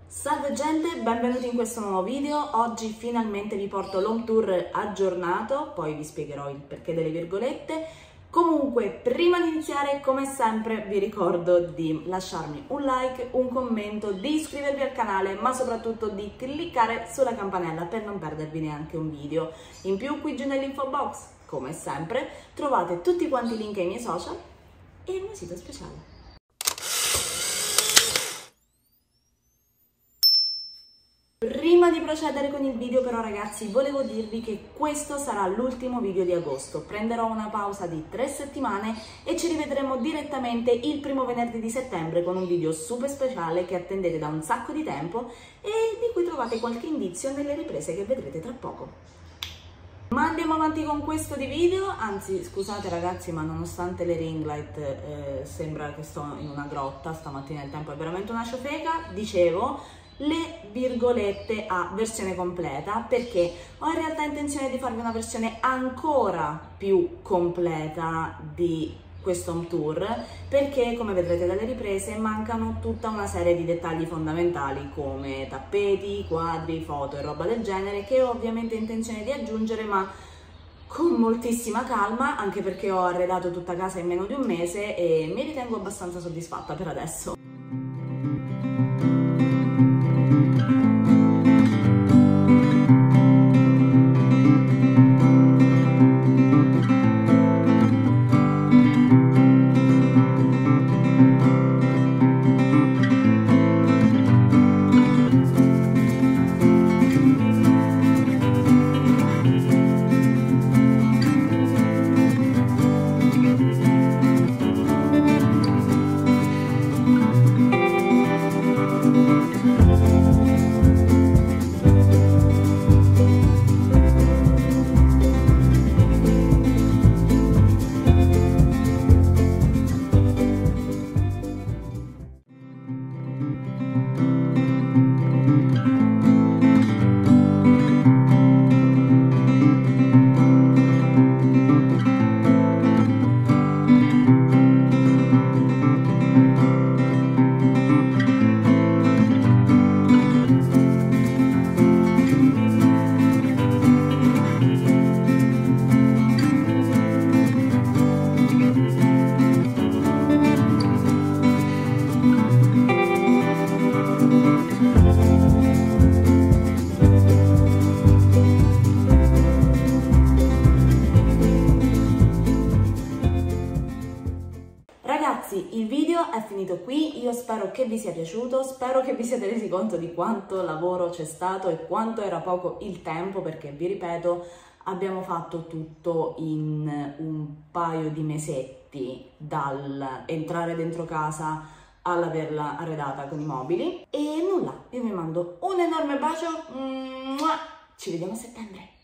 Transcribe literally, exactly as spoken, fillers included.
Salve gente, benvenuti in questo nuovo video. Oggi finalmente vi porto l'home tour aggiornato, poi vi spiegherò il perché delle virgolette. Comunque, prima di iniziare, come sempre, vi ricordo di lasciarmi un like, un commento, di iscrivervi al canale, ma soprattutto di cliccare sulla campanella per non perdervi neanche un video. In più, qui giù nell'info box, come sempre, trovate tutti quanti i link ai miei social e il mio sito speciale. Prima di procedere con il video però ragazzi volevo dirvi che questo sarà l'ultimo video di agosto, prenderò una pausa di tre settimane e ci rivedremo direttamente il primo venerdì di settembre con un video super speciale che attendete da un sacco di tempo e di cui trovate qualche indizio nelle riprese che vedrete tra poco. Ma andiamo avanti con questo di video, anzi scusate ragazzi ma nonostante le ring light eh, sembra che sto in una grotta, stamattina il tempo è veramente una ciofeca, dicevo le virgolette a versione completa perché ho in realtà intenzione di farvi una versione ancora più completa di questo home tour perché come vedrete dalle riprese mancano tutta una serie di dettagli fondamentali come tappeti, quadri, foto e roba del genere che ho ovviamente intenzione di aggiungere ma con moltissima calma anche perché ho arredato tutta casa in meno di un mese e mi ritengo abbastanza soddisfatta per adesso. Il video è finito qui, io spero che vi sia piaciuto, spero che vi siate resi conto di quanto lavoro c'è stato e quanto era poco il tempo perché vi ripeto abbiamo fatto tutto in un paio di mesetti dal entrare dentro casa all'averla arredata con i mobili e nulla, io vi mando un enorme bacio, ci vediamo a settembre!